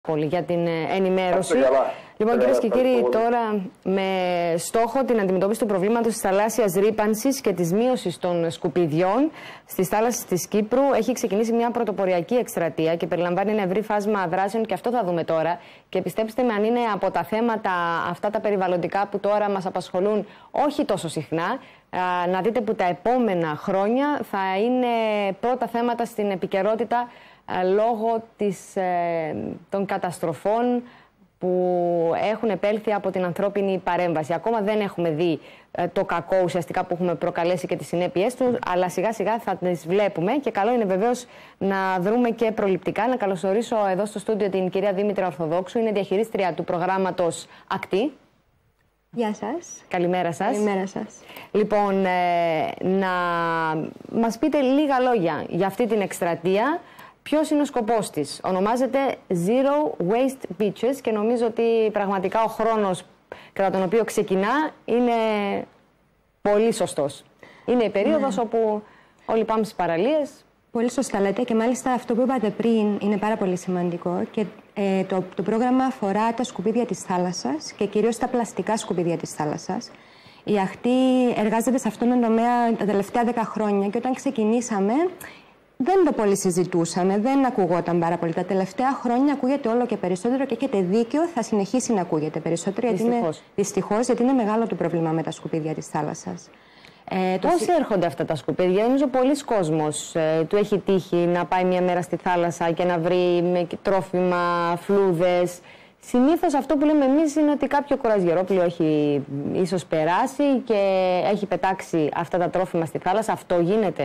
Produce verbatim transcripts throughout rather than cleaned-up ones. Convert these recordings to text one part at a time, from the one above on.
Πολύ για την ενημέρωση. Λοιπόν, κυρίες και κύριοι, τώρα με στόχο την αντιμετώπιση του προβλήματος της θαλάσσιας ρύπανσης και της μείωσης των σκουπιδιών στις θάλασσες της Κύπρου έχει ξεκινήσει μια πρωτοποριακή εκστρατεία και περιλαμβάνει ένα ευρύ φάσμα δράσεων και αυτό θα δούμε τώρα. Και πιστέψτε με, αν είναι από τα θέματα αυτά τα περιβαλλοντικά που τώρα μας απασχολούν όχι τόσο συχνά, να δείτε που τα επόμενα χρόνια θα είναι πρώτα θέματα στην επικαιρότητα λόγω της, ε, των καταστροφών που έχουν επέλθει από την ανθρώπινη παρέμβαση. Ακόμα δεν έχουμε δει ε, το κακό ουσιαστικά που έχουμε προκαλέσει και τις συνέπειες του, αλλά σιγά σιγά θα τις βλέπουμε και καλό είναι βεβαίως να δρούμε και προληπτικά. Να καλωσορίσω εδώ στο στούντιο την κυρία Δήμητρα Ορθοδόξου, είναι διαχειρίστρια του προγράμματος ΑΚΤΙ. Γεια σας. Καλημέρα σας. Καλημέρα σας. Λοιπόν, ε, να μας πείτε λίγα λόγια για αυτή την εκστρατεία. Ποιος είναι ο σκοπός της? Ονομάζεται Zero Waste Beaches και νομίζω ότι πραγματικά ο χρόνος κατά τον οποίο ξεκινά είναι πολύ σωστός. Είναι η περίοδος ναι. όπου όλοι πάμε στις παραλίες. Πολύ σωστά λέτε και μάλιστα αυτό που είπατε πριν είναι πάρα πολύ σημαντικό και ε, το, το πρόγραμμα αφορά τα σκουπίδια της θάλασσας και κυρίως τα πλαστικά σκουπίδια της θάλασσας. Η ΑΚΤΙ εργάζεται σε αυτόν τον τομέα τα τελευταία δέκα χρόνια και όταν ξεκινήσαμε δεν το πολύ συζητούσαμε, δεν ακουγόταν πάρα πολύ. Τα τελευταία χρόνια ακούγεται όλο και περισσότερο και έχετε δίκιο, θα συνεχίσει να ακούγεται περισσότερο. Δυστυχώς. Γιατί είναι, δυστυχώς, γιατί είναι μεγάλο το πρόβλημα με τα σκουπίδια της θάλασσας. Ε, Πώς το... έρχονται αυτά τα σκουπίδια? Νομίζω πολλοί κόσμος ε, του έχει τύχει να πάει μια μέρα στη θάλασσα και να βρει με τρόφιμα, φλούδες. Συνήθως αυτό που λέμε εμείς είναι ότι κάποιο κουρασγερόπλοιο έχει ίσως περάσει και έχει πετάξει αυτά τα τρόφιμα στη θάλασσα. Αυτό γίνεται?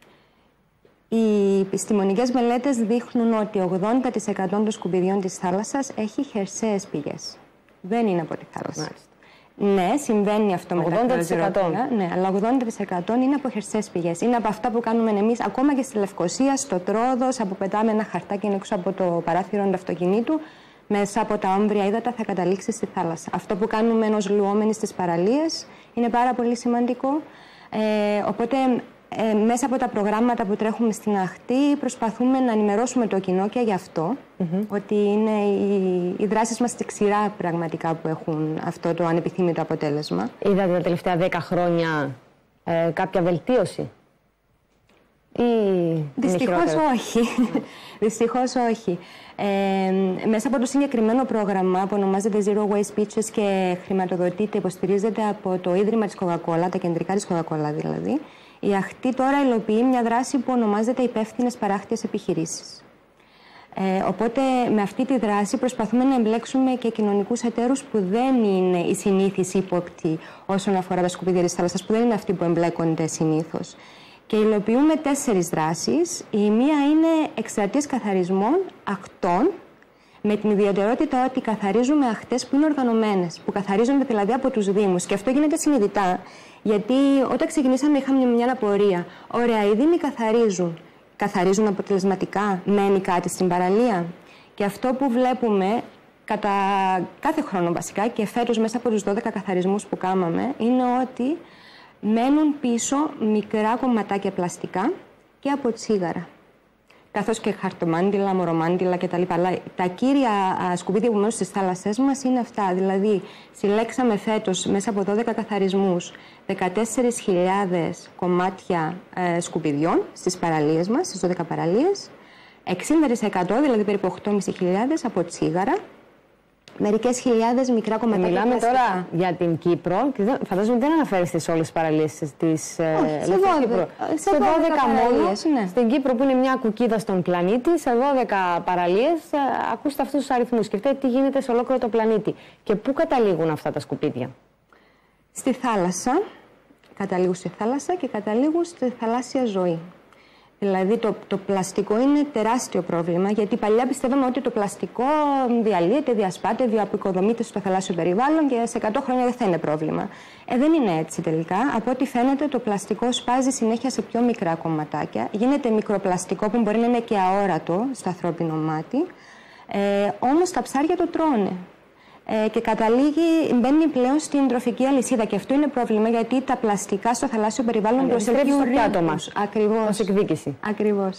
Οι επιστημονικές μελέτες δείχνουν ότι ογδόντα τοις εκατό των σκουπιδιών της θάλασσας έχει χερσαίες πηγές. Δεν είναι από τη θάλασσα. Μάλιστα. Ναι, συμβαίνει αυτό με ογδόντα τοις εκατό. Ναι, αλλά ογδόντα τοις εκατό είναι από χερσαίες πηγές. Είναι από αυτά που κάνουμε εμείς, ακόμα και στη Λευκοσία, στο Τρόδος, από πετάμε ένα χαρτάκι έξω από το παράθυρο του αυτοκινήτου, μέσα από τα όμβρια ύδατα θα καταλήξει στη θάλασσα. Αυτό που κάνουμε ενός λουόμενοι στις παραλίες είναι πάρα πολύ σημαντικό. Ε, οπότε. Ε, μέσα από τα προγράμματα που τρέχουμε στην ΑΚΤΙ προσπαθούμε να ενημερώσουμε το κοινό και γι' αυτό mm-hmm. ότι είναι οι, οι δράσεις μας στη ξηρά πραγματικά που έχουν αυτό το ανεπιθύμητο αποτέλεσμα. Είδατε τα τελευταία δέκα χρόνια ε, κάποια βελτίωση? Ή Δυστυχώς όχι. Δυστυχώς όχι. Ε, μέσα από το συγκεκριμένο πρόγραμμα που ονομάζεται Zero Waste Beaches και χρηματοδοτείται, υποστηρίζεται από το Ίδρυμα της Coca-Cola, τα κεντρικά της Coca-Cola δηλαδή, η ΑΚΤΙ τώρα υλοποιεί μια δράση που ονομάζεται υπεύθυνες παράκτιες επιχειρήσεις. Ε, οπότε με αυτή τη δράση προσπαθούμε να εμπλέξουμε και κοινωνικούς εταίρους που δεν είναι οι συνήθεις ύποπτοι όσον αφορά τα σκουπίδια της θάλασσας, που δεν είναι αυτοί που εμπλέκονται συνήθως. Και υλοποιούμε τέσσερις δράσεις. Η μία είναι εκστρατείες καθαρισμών ακτών, με την ιδιαιτερότητα ότι καθαρίζουμε ακτές που είναι οργανωμένες, που καθαρίζονται δηλαδή από τους Δήμους. Και αυτό γίνεται συνειδητά, γιατί όταν ξεκινήσαμε είχαμε μια απορία. Ωραία, οι Δήμοι καθαρίζουν. Καθαρίζουν αποτελεσματικά, μένει κάτι στην παραλία? Και αυτό που βλέπουμε κατά κάθε χρόνο βασικά και φέτος μέσα από τους δώδεκα καθαρισμούς που κάναμε είναι ότι μένουν πίσω μικρά κομματάκια πλαστικά και από τσίγαρα. Καθώς και χαρτομάντιλα, μορομάντιλα κτλ. Αλλά τα κύρια σκουπίδια που μένουν στις θάλασσές μας είναι αυτά. Δηλαδή, συλλέξαμε φέτος μέσα από δώδεκα καθαρισμούς δεκατέσσερις χιλιάδες κομμάτια ε, σκουπιδιών στις παραλίες μας, στις δώδεκα παραλίες. εξήντα τοις εκατό, δηλαδή περίπου οκτώ χιλιάδες πεντακόσια από τσίγαρα. Μερικές χιλιάδες μικρά κομματάκια. Μιλάμε πλαστικά. Τώρα για την Κύπρο και φαντάζομαι δεν αναφέρεστε σε όλες τις παραλίες της Κύπρου. Σε δώδεκα μόνο, ναι. Στην Κύπρο που είναι μια κουκίδα στον πλανήτη, σε δώδεκα παραλίες ακούστε αυτούς τους αριθμούς. Σκεφτείτε τι γίνεται σε ολόκληρο το πλανήτη. Και πού καταλήγουν αυτά τα σκουπίδια? Στη θάλασσα. Καταλήγουν στη θάλασσα και καταλήγουν στη θαλάσσια ζωή. Δηλαδή το, το πλαστικό είναι τεράστιο πρόβλημα, γιατί παλιά πιστεύαμε ότι το πλαστικό διαλύεται, διασπάται, διαποικοδομείται στο θαλάσσιο περιβάλλον και σε εκατό χρόνια δεν θα είναι πρόβλημα. Ε, δεν είναι έτσι τελικά. Από ό,τι φαίνεται το πλαστικό σπάζει συνέχεια σε πιο μικρά κομματάκια. Γίνεται μικροπλαστικό που μπορεί να είναι και αόρατο στο ανθρώπινο μάτι. Ε, όμως τα ψάρια το τρώνε. Ε, και καταλήγει, μπαίνει πλέον στην τροφική αλυσίδα. Και αυτό είναι πρόβλημα, γιατί τα πλαστικά στο θαλάσσιο περιβάλλον προσελκύουν στο πιάτο μας. Ακριβώς. Ως εκδίκηση. Ακριβώς.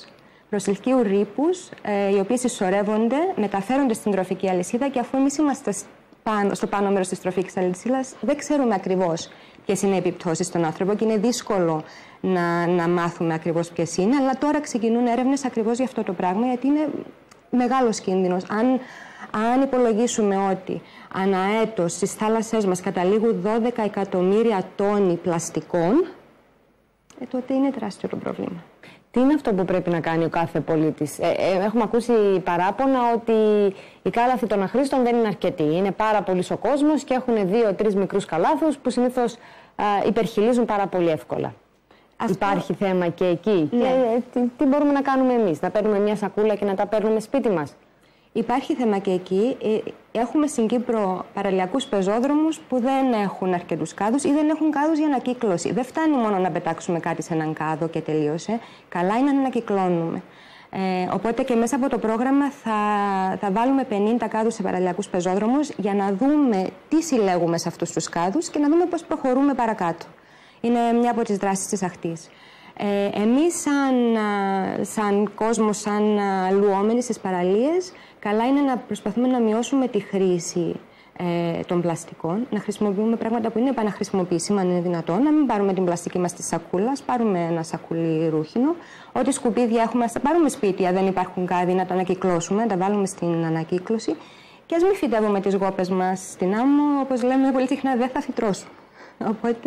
προσελκύουν ρήπους, ε, οι οποίοι συσσωρεύονται, μεταφέρονται στην τροφική αλυσίδα και αφού εμείς είμαστε πάνω, στο πάνω μέρος της τροφικής αλυσίδας, δεν ξέρουμε ακριβώς ποιες είναι οι επιπτώσεις στον άνθρωπο και είναι δύσκολο να, να μάθουμε ακριβώς ποιες είναι. Αλλά τώρα ξεκινούν έρευνες ακριβώς για αυτό το πράγμα, γιατί είναι μεγάλος κίνδυνος. Αν, αν υπολογίσουμε ότι ανά έτος στις θάλασσές μας καταλήγουν δώδεκα εκατομμύρια τόνοι πλαστικών, ε, τότε είναι τεράστιο το πρόβλημα. Τι είναι αυτό που πρέπει να κάνει ο κάθε πολίτης? Ε, ε, έχουμε ακούσει παράπονα ότι η κάλαθη των αχρήστων δεν είναι αρκετή. Είναι πάρα πολύς ο κόσμος και έχουν δύο-τρεις μικρούς καλάθους που συνήθως α, υπερχειλίζουν πάρα πολύ εύκολα. Αυτό... Υπάρχει θέμα και εκεί. Ναι. Και, ε, τι, τι μπορούμε να κάνουμε εμείς? Να παίρνουμε μια σακούλα και να τα παίρνουμε σπίτι μας? Υπάρχει θέμα και εκεί. Έχουμε στην Κύπρο παραλιακούς πεζόδρομους που δεν έχουν αρκετούς κάδους ή δεν έχουν κάδους για ανακύκλωση. Δεν φτάνει μόνο να πετάξουμε κάτι σε έναν κάδο και τελείωσε. Καλά είναι να ανακυκλώνουμε. Ε, οπότε και μέσα από το πρόγραμμα θα, θα βάλουμε πενήντα κάδους σε παραλιακούς πεζόδρομους για να δούμε τι συλλέγουμε σε αυτούς τους κάδους και να δούμε πώς προχωρούμε παρακάτω. Είναι μια από τις δράσεις της ακτής. Ε, εμείς σαν, σαν κόσμο, σαν λουόμενοι στις παραλίες, καλά είναι να προσπαθούμε να μειώσουμε τη χρήση ε, των πλαστικών, να χρησιμοποιούμε πράγματα που είναι επαναχρησιμοποιήσιμα, αν είναι δυνατόν, να μην πάρουμε την πλαστική μας στη σακούλα, πάρουμε ένα σακούλι ρούχινο, ό,τι σκουπίδια έχουμε, θα πάρουμε σπίτι, αν δεν υπάρχουν κάδοι, να τα ανακυκλώσουμε, να τα βάλουμε στην ανακύκλωση και ας μην φυτεύουμε τις γόπες μας στην άμμο, όπως λέμε πολύ συχνά, δεν θα φυτρώσουν. Οπότε...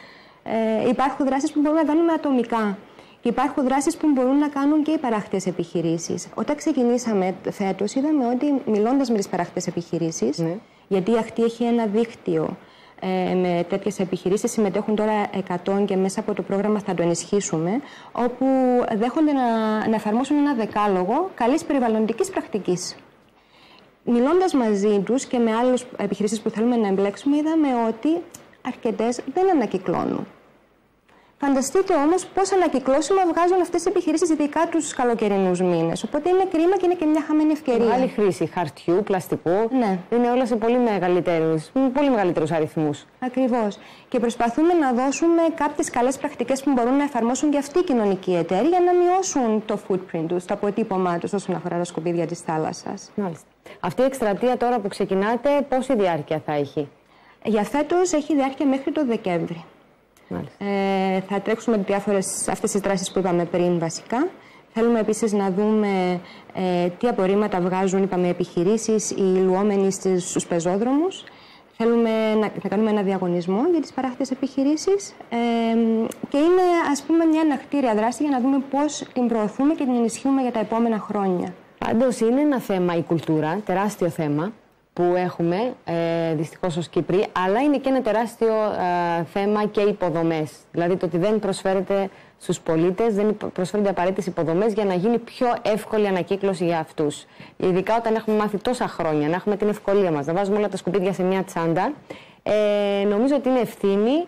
Ε, υπάρχουν δράσεις που μπορούμε να κάνουμε ατομικά και υπάρχουν δράσεις που μπορούν να κάνουν και οι παράκτιες επιχειρήσεις. Όταν ξεκινήσαμε φέτος, είδαμε ότι μιλώντας με τις παράκτιες επιχειρήσεις, ναι. γιατί η ακτή έχει ένα δίκτυο ε, με τέτοιες επιχειρήσεις, συμμετέχουν τώρα εκατό και μέσα από το πρόγραμμα θα το ενισχύσουμε, όπου δέχονται να, να εφαρμόσουν ένα δεκάλογο καλής περιβαλλοντικής πρακτικής. Μιλώντας μαζί τους και με άλλες επιχειρήσεις που θέλουμε να εμπλέξουμε, είδαμε ότι αρκετές δεν ανακυκλώνουν. Φανταστείτε όμως πώς ανακυκλώσιμα βγάζουν αυτές οι επιχειρήσεις, ειδικά τους καλοκαιρινούς μήνες. Οπότε είναι κρίμα και είναι και μια χαμένη ευκαιρία. Άλλη χρήση χαρτιού, πλαστικού. Ναι. Είναι όλα σε πολύ μεγαλύτερους, πολύ μεγαλύτερους αριθμούς. Ακριβώς. Και προσπαθούμε να δώσουμε κάποιες καλές πρακτικές που μπορούν να εφαρμόσουν και αυτοί οι κοινωνικοί εταίροι για να μειώσουν το footprint τους, το αποτύπωμά τους όσον αφορά τα σκουπίδια της θάλασσας. Μάλιστα. Αυτή η εκστρατεία τώρα που ξεκινάτε, πόση διάρκεια θα έχει? Για φέτος έχει διάρκεια μέχρι το Δεκέμβρη. Ε, θα τρέξουμε διάφορες αυτές τις δράσεις που είπαμε πριν βασικά. Θέλουμε επίσης να δούμε ε, τι απορρίμματα βγάζουν, είπαμε, επιχειρήσεις, οι λουόμενοι στους πεζόδρομους. Θέλουμε να, να κάνουμε ένα διαγωνισμό για τις παράκτιες επιχειρήσεις ε, και είναι, ας πούμε, μια ανακτήρια δράση για να δούμε πώς την προωθούμε και την ενισχύουμε για τα επόμενα χρόνια. Πάντως είναι ένα θέμα η κουλτούρα, τεράστιο θέμα που έχουμε ε, δυστυχώς ως Κύπροι, αλλά είναι και ένα τεράστιο ε, θέμα και υποδομές. Δηλαδή το ότι δεν προσφέρεται στους πολίτες, δεν προσφέρονται απαραίτητες υποδομές για να γίνει πιο εύκολη ανακύκλωση για αυτούς. Ειδικά όταν έχουμε μάθει τόσα χρόνια, να έχουμε την ευκολία μας, να βάζουμε όλα τα σκουπίδια σε μια τσάντα. Ε, νομίζω ότι είναι ευθύνη,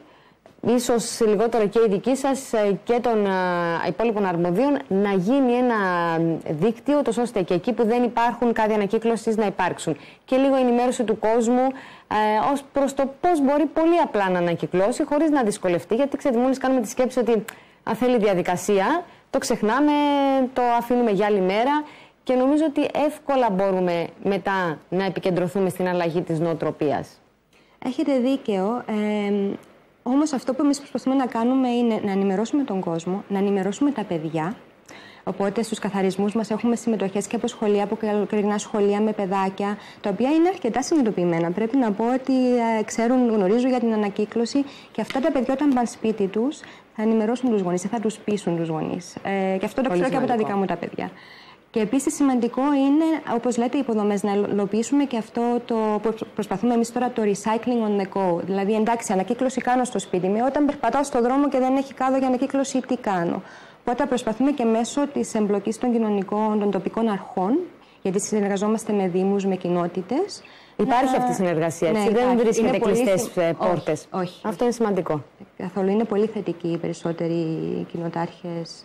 ίσως λιγότερο και η δική σας και των α, υπόλοιπων αρμοδίων, να γίνει ένα δίκτυο, τόσο ώστε και εκεί που δεν υπάρχουν κάδια ανακύκλωσης να υπάρξουν. Και λίγο ενημέρωση του κόσμου ε, ως προς το πώς μπορεί πολύ απλά να ανακυκλώσει χωρίς να δυσκολευτεί. Γιατί ξέρετε, μόλις κάνουμε τη σκέψη ότι αν θέλει διαδικασία, το ξεχνάμε, το αφήνουμε για άλλη μέρα. Και νομίζω ότι εύκολα μπορούμε μετά να επικεντρωθούμε στην αλλαγή της νοοτροπίας. Έχετε δίκαιο. Ε, Όμως αυτό που εμείς προσπαθούμε να κάνουμε είναι να ενημερώσουμε τον κόσμο, να ενημερώσουμε τα παιδιά. Οπότε στους καθαρισμούς μας έχουμε συμμετοχές και από σχολεία, από καλοκαιρινά σχολεία με παιδάκια, τα οποία είναι αρκετά συνειδητοποιημένα. Πρέπει να πω ότι ε, ξέρουν, γνωρίζουν για την ανακύκλωση και αυτά τα παιδιά όταν πάνε σπίτι τους θα ενημερώσουν τους γονείς, θα τους πείσουν τους γονείς. Ε, και αυτό το ξέρω και από τα δικά μου τα παιδιά. Και επίσης σημαντικό είναι, όπως λέτε, οι υποδομές, να υλοποιήσουμε και αυτό το που προσπαθούμε εμείς τώρα, το recycling on the go. Δηλαδή, εντάξει, ανακύκλωση κάνω στο σπίτι μου. Όταν περπατάω στον δρόμο και δεν έχει κάδο για ανακύκλωση, τι κάνω? Οπότε προσπαθούμε και μέσω της εμπλοκής των κοινωνικών, των τοπικών αρχών, γιατί συνεργαζόμαστε με δήμους, με κοινότητες. Υπάρχει να... αυτή η συνεργασία, έτσι, ναι, δεν βρίσκεται κλειστές πολύ... πόρτες. Όχι, όχι. Αυτό είναι σημαντικό. Καθόλου. Είναι πολύ θετικοί οι περισσότεροι κοινοτάρχες.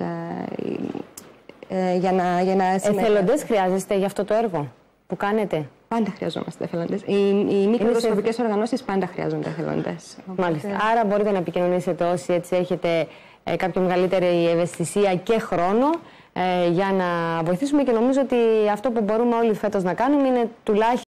Ε, για να, για να εθελοντές χρειάζεστε για αυτό το έργο που κάνετε? Πάντα χρειαζόμαστε εθελοντές. Οι, οι μη κερδοσκοπικές οργανώσεις πάντα χρειάζονται εθελοντές. Μάλιστα. Οπότε... Άρα μπορείτε να επικοινωνήσετε όσοι έτσι έχετε ε, κάποια μεγαλύτερη ευαισθησία και χρόνο ε, για να βοηθήσουμε, και νομίζω ότι αυτό που μπορούμε όλοι φέτος να κάνουμε είναι τουλάχιστον